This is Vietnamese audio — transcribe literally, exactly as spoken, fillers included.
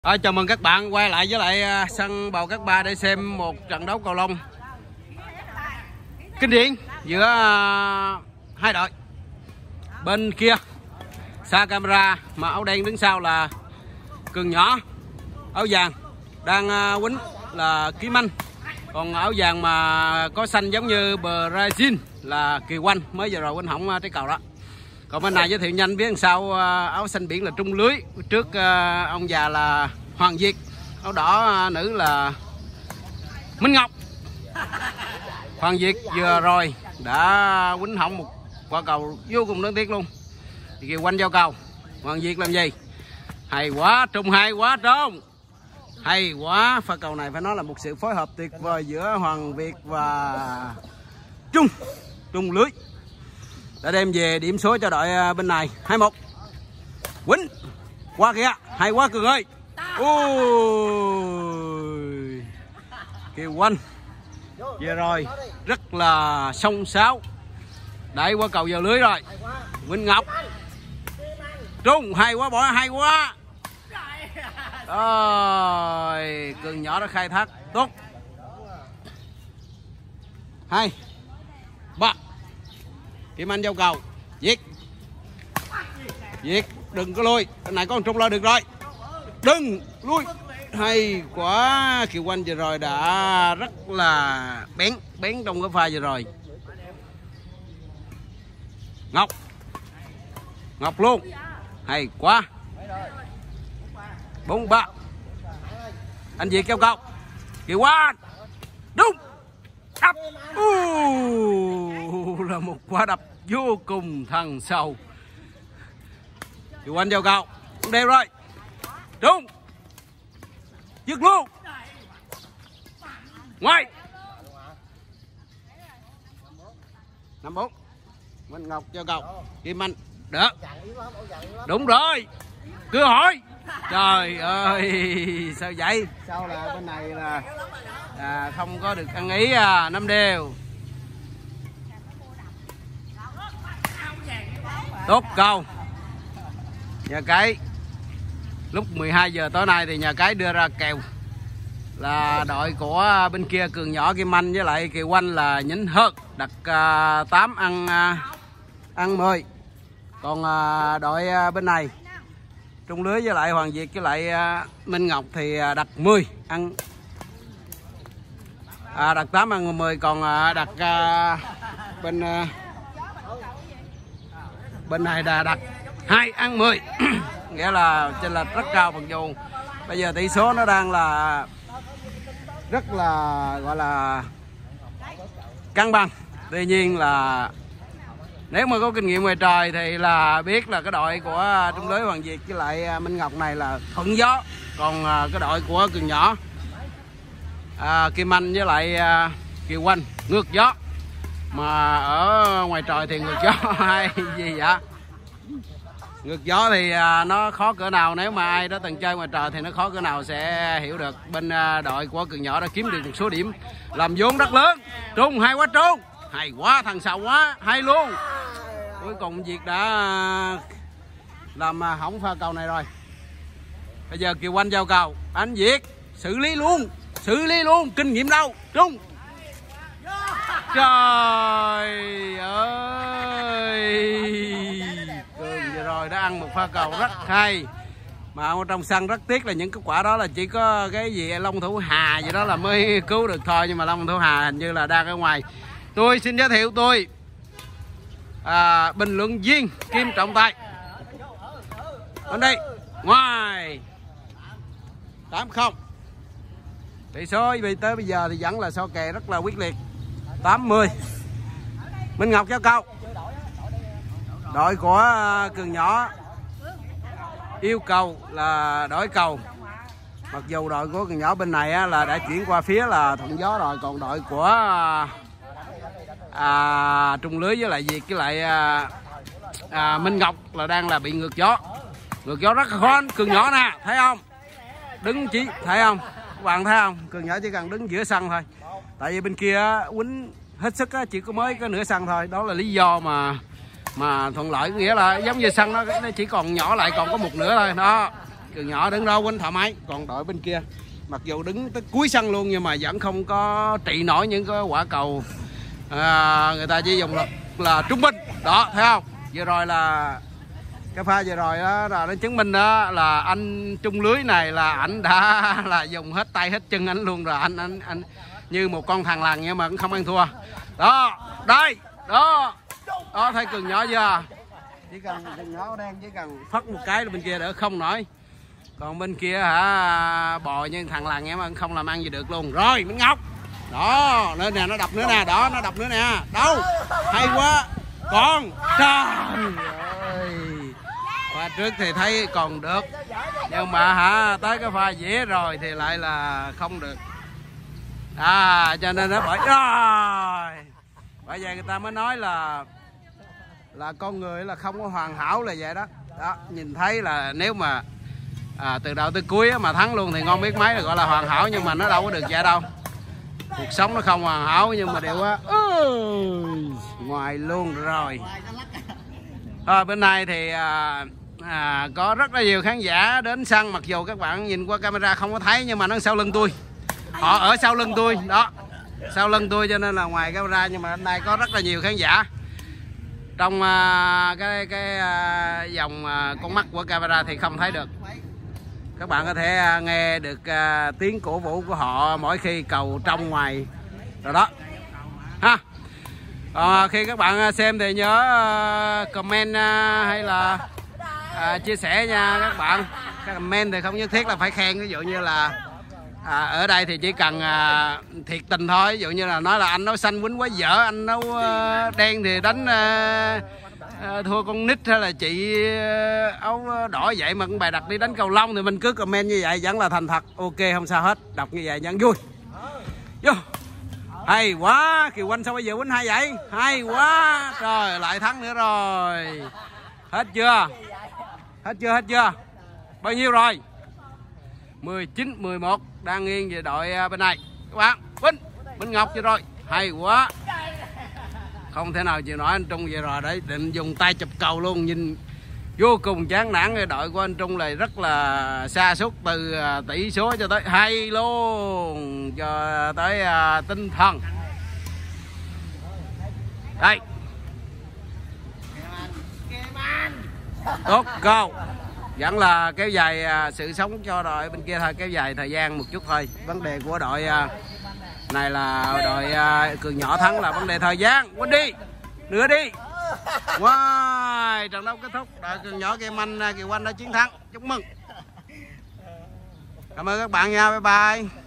À, chào mừng các bạn quay lại với lại sân Bầu Cát Ba để xem một trận đấu cầu lông kinh điển giữa hai đội. Bên kia xa camera mà áo đen đứng sau là Cường Nhỏ, áo vàng đang quýnh là Kim Anh, còn áo vàng mà có xanh giống như Brazil là Kiều Anh, mới vừa rồi quýnh hỏng trái cầu đó. Còn bên này giới thiệu nhanh phía sau áo xanh biển là Trung Lưới, trước ông già là Hoàng Việt, áo đỏ nữ là Minh Ngọc. Hoàng Việt vừa rồi đã quýnh hỏng một quả cầu vô cùng đáng tiếc luôn. Thì Kiều Anh giao cầu, Hoàng Việt làm gì? Hay quá, Trung hay quá Trung. Hay quá, pha cầu này phải nói là một sự phối hợp tuyệt vời giữa Hoàng Việt và Trung Trung Lưới đã đem về điểm số cho đội bên này. Hai một. Quýnh qua kìa, hay quá Cường ơi. Ôi, Kiều Anh vừa rồi rất là xông xáo, đẩy qua cầu vào lưới rồi. Quỳnh Ngọc, Trung hay quá, bỏ hay quá. Rồi, Cường Nhỏ đã khai thác tốt. Hai ba. Kim Anh giao cầu, Việt Việt đừng có lui, bên này có con Trung lo được rồi, đừng lui. Hay quá, Kiều Anh vừa rồi đã rất là bén bén trong cái pha vừa rồi. Ngọc Ngọc luôn, hay quá. Bốn ba. Anh Việt kêu cầu, Kiều Anh đúng đập. Uh, là một quả đập vô cùng thằng sâu. Kiều Anh giao cầu đều rồi, đúng dứt luôn ngoài. Năm bốn. Minh Ngọc giao cầu, Kim Anh đỡ, đúng rồi, cứ hỏi. Trời ơi, sao vậy? Sao là bên này là à, không có được ăn ý à, năm đều. Tốt cầu. Nhà cái lúc mười hai giờ tối nay thì nhà cái đưa ra kèo là đội của bên kia Cường Nhỏ Kim Anh với lại Kiều Anh là nhỉnh hơn, đặt uh, tám ăn uh, ăn mười. Còn uh, đội uh, bên này Trung Lưới với lại Hoàng Việt với lại uh, Minh Ngọc thì uh, đặt mười ăn à, đặt tám ăn mười. Còn uh, đặt uh, bên uh, bên này là đặt hai ăn mười. Nghĩa là chênh lệch rất cao, mặc dù bây giờ tỷ số nó đang là rất là gọi là cân bằng. Tuy nhiên là nếu mà có kinh nghiệm ngoài trời thì là biết là cái đội của Trung Lưới Hoàng Việt với lại Minh Ngọc này là thuận gió. Còn cái đội của Cường Nhỏ à, Kim Anh với lại à, Kiều Anh ngược gió. Mà ở ngoài trời thì ngược gió hay gì vậy? Ngược gió thì à, nó khó cỡ nào, nếu mà ai đã từng chơi ngoài trời thì nó khó cỡ nào sẽ hiểu được. Bên à, đội của Cường Nhỏ đã kiếm được một số điểm làm vốn rất lớn. Trung hay quá, Trung hay quá, thằng sầu quá, hay luôn. Cuối cùng Việt đã làm à, hỏng pha cầu này rồi. Bây giờ Kiều Anh giao cầu, anh Việt xử lý luôn, xử lý luôn, kinh nghiệm đâu Trung. Trời ơi, Cường vừa rồi đã ăn một pha cầu rất hay. Mà ở trong sân rất tiếc là những kết quả đó là chỉ có cái gì Long Thủ Hà gì đó là mới cứu được thôi. Nhưng mà Long Thủ Hà hình như là đang ở ngoài. Tôi xin giới thiệu tôi à, bình luận viên Kim Trọng Tài. Bên đây ngoài tám không. Tỷ số tới bây giờ thì vẫn là so kè rất là quyết liệt. Tám mươi. Minh Ngọc giao cầu, đội của Cường Nhỏ yêu cầu là đổi cầu. Mặc dù đội của Cường Nhỏ bên này là đã chuyển qua phía là thuận gió rồi. Còn đội của à, Trung Lưới với lại Việt với lại à, à, Minh Ngọc là đang là bị ngược gió. Ngược gió rất khó. Cường Nhỏ nè, thấy không? Đứng chỉ, thấy không? Các bạn thấy không? Cường Nhỏ chỉ cần đứng giữa sân thôi. Tại vì bên kia quýnh hết sức chỉ có mới có nửa sân thôi. Đó là lý do mà mà thuận lợi, nghĩa là giống như sân nó, nó chỉ còn nhỏ lại, còn có một nửa thôi đó. Cường nhỏ đứng đó quýnh thoải mái. Còn đội bên kia mặc dù đứng tới cuối sân luôn nhưng mà vẫn không có trị nổi những cái quả cầu à, người ta chỉ dùng là, là trung bình đó, thấy không? Vừa rồi là cái pha vừa rồi đó là nó chứng minh đó là anh trung lưới này là ảnh đã là dùng hết tay hết chân anh luôn rồi. Anh anh anh như một con thằng lằn nhưng mà cũng không ăn thua. Đó, đây, đó. Đó thấy Cường nhỏ chưa? Chỉ cần Cường nhỏ đang chỉ cần phất một cái là bên kia đỡ không nổi. Còn bên kia hả bò như thằng lằn em mà không làm ăn gì được luôn. Rồi Minh Ngọc. Đó, lên nè, nó đập nữa nè, đó nó đập nữa nè. Đâu? Hay quá. Còn trời ơi. Pha trước thì thấy còn được. Nhưng mà hả tới cái pha dĩa rồi thì lại là không được. À cho nên nó bởi rồi. Bởi vậy người ta mới nói là là con người là không có hoàn hảo là vậy đó. Đó, nhìn thấy là nếu mà à, từ đầu tới cuối mà thắng luôn thì ngon biết mấy là gọi là hoàn hảo, nhưng mà nó đâu có được vậy đâu. Cuộc sống nó không hoàn hảo nhưng mà đều á ngoài luôn rồi. Thôi bên này thì à, à, có rất là nhiều khán giả đến sân, mặc dù các bạn nhìn qua camera không có thấy nhưng mà nó sau lưng tôi. Họ ở sau lưng tôi đó, sau lưng tôi cho nên là ngoài camera nhưng mà hôm nay có rất là nhiều khán giả. Trong uh, cái cái uh, dòng uh, con mắt của camera thì không thấy được. Các bạn có thể uh, nghe được uh, tiếng cổ vũ của họ mỗi khi cầu trong ngoài rồi đó ha. Uh, khi các bạn xem thì nhớ uh, comment uh, hay là uh, chia sẻ nha các bạn. Các comment thì không nhất thiết là phải khen, ví dụ như là à, ở đây thì chỉ cần à, thiệt tình thôi. Ví dụ như là nói là anh nấu xanh quýnh quá dở, anh nấu à, đen thì đánh à, à, thua con nít, hay là chị à, áo đỏ vậy mà con bài đặt đi đánh cầu lông, thì mình cứ comment như vậy vẫn là thành thật. Ok không sao hết, đọc như vậy vẫn vui. Vô hay quá, Kiều Quanh sao bây giờ quýnh hay vậy, hay quá trời, lại thắng nữa rồi. Hết chưa, hết chưa, hết chưa, bao nhiêu rồi? Mười chín mười một đang nghiêng về đội bên này các bạn. Vinh Minh Ngọc chưa rồi, hay quá, không thể nào chịu nổi anh Trung về rồi đấy, định dùng tay chụp cầu luôn. Nhìn vô cùng chán nản, cái đội của anh Trung này rất là sa sút từ tỷ số cho tới hay luôn, cho tới uh, tinh thần đây. Tốt câu vẫn là kéo dài à, sự sống cho đội bên kia thôi, kéo dài thời gian một chút thôi. Vấn đề của đội à, này là đội à, Cường nhỏ thắng là vấn đề thời gian. Quên đi nữa đi. Wow, trận đấu kết thúc, đội Cường nhỏ Kim Anh Kiều Anh đã chiến thắng, chúc mừng. Cảm ơn các bạn nha, bye bye.